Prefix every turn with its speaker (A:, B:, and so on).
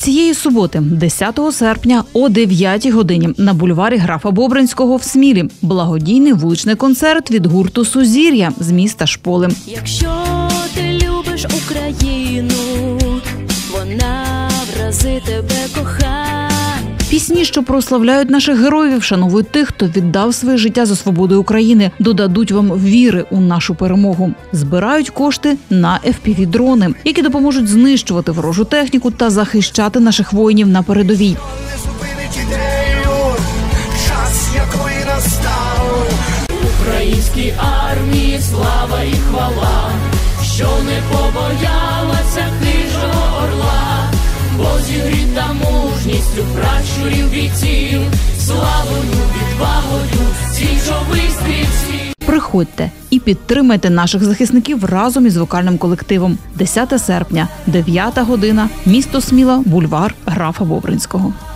A: Цієї суботи, 10 серпня о 9 годині на бульварі Графа Бобринського в Смілі благодійний вуличний концерт від гурту «Сузір'я» з міста Шполи.
B: Якщо ти любиш Україну, вона в рази тебе кохає.
A: Пісні, що прославляють наших героїв, вшановують тих, хто віддав своє життя за свободу України, додадуть вам віри у нашу перемогу. Збирають кошти на FPV-дрони, які допоможуть знищувати ворожу техніку та захищати наших воїнів на передовій.
C: Українській армії слава і хвала, що не побоялася хижого орла, бо зігріта мужністю пращурів бійців, славою, відвагою січових стрільців.
A: Приходьте і підтримайте наших захисників разом із вокальним колективом. 10 серпня, 9 година, місто Сміла, бульвар Графа Бобринського.